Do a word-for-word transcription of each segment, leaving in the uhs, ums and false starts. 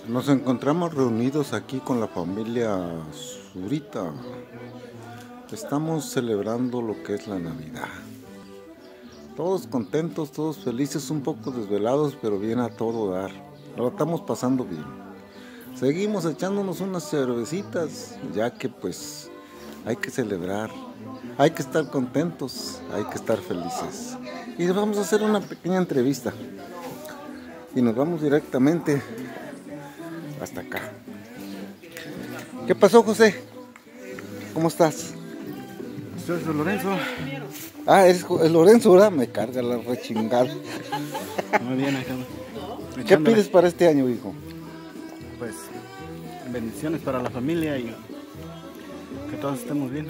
Nos encontramos reunidos aquí con la familia Zurita. Estamos celebrando lo que es la Navidad. Todos contentos, todos felices, un poco desvelados, pero bien a todo dar. Lo estamos pasando bien. Seguimos echándonos unas cervecitas, ya que pues hay que celebrar, hay que estar contentos, hay que estar felices. Y vamos a hacer una pequeña entrevista. Y nos vamos directamente hasta acá. ¿Qué pasó, José? ¿Cómo estás? Soy Lorenzo. Ah, es, es Lorenzo, ¿verdad? Me carga la rechingada. Muy bien, acá. ¿Qué pides para este año, hijo? Pues bendiciones para la familia y que todos estemos bien.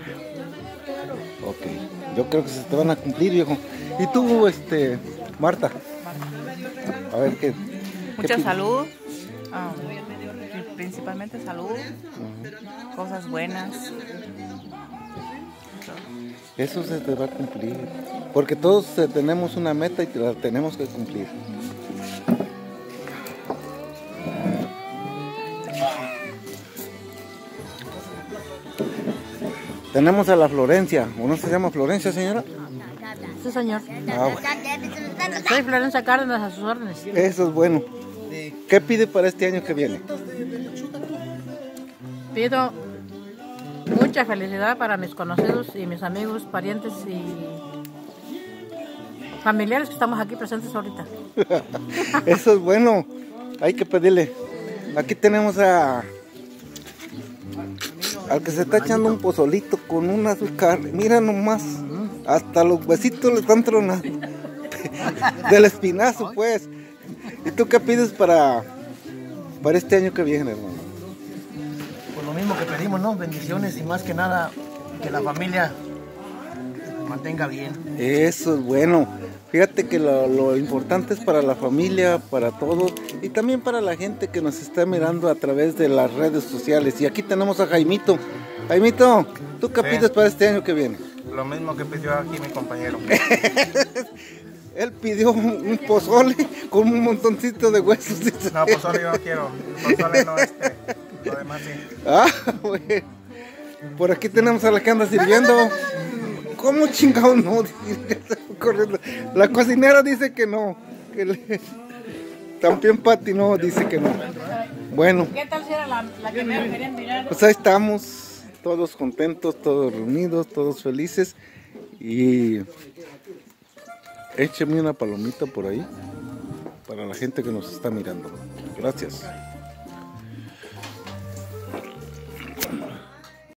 Ok, yo creo que se te van a cumplir, viejo. ¿Y tú, este, Marta? A ver, ¿qué? Mucha qué salud, um, principalmente salud, uh-huh. Cosas buenas. Eso se te va a cumplir, porque todos tenemos una meta y la tenemos que cumplir. Tenemos a la Florencia, ¿o no se llama Florencia, señora? Sí, señor. Ah, bueno. Soy Florencia Cárdenas, a sus órdenes. Eso es bueno. ¿Qué pide para este año que viene? Pido mucha felicidad para mis conocidos y mis amigos, parientes y familiares que estamos aquí presentes ahorita. Eso es bueno. Hay que pedirle. Aquí tenemos a al que se está echando un pozolito con un azúcar. Mira nomás. Hasta los huesitos le están tronando. Del espinazo, pues. ¿Y tú qué pides para, para este año que viene, hermano? Pues lo mismo que pedimos, ¿no? Bendiciones y más que nada que la familia se mantenga bien. Eso es bueno. Fíjate que lo, lo importante es para la familia, para todos y también para la gente que nos está mirando a través de las redes sociales. Y aquí tenemos a Jaimito. Jaimito, ¿tú qué sí. pides para este año que viene? Lo mismo que pidió aquí mi compañero. Él pidió un pozole con un montoncito de huesos. No, pozole yo no quiero. El pozole no, este. Lo demás sí. Ah, bueno. Por aquí tenemos a la que anda sirviendo. ¿Cómo chingados no? La cocinera dice que no. Que le... También Pati no, dice que no. Bueno. ¿Qué tal si era la, la que me querían mirar? Pues ahí estamos. Todos contentos, todos reunidos, todos felices. Y écheme una palomita por ahí para la gente que nos está mirando. Gracias.